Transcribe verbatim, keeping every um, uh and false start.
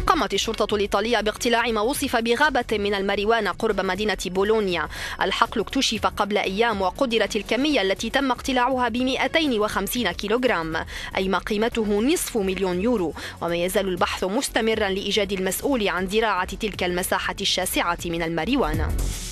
قامت الشرطة الإيطالية باقتلاع ما وصف بغابة من الماريوانا قرب مدينة بولونيا. الحقل اكتشف قبل أيام وقدرت الكمية التي تم اقتلاعها ب مئتين وخمسين كيلوغرام، أي ما قيمته نصف مليون يورو. وما يزال البحث مستمرا لإيجاد المسؤول عن زراعة تلك المساحة الشاسعة من الماريوانا.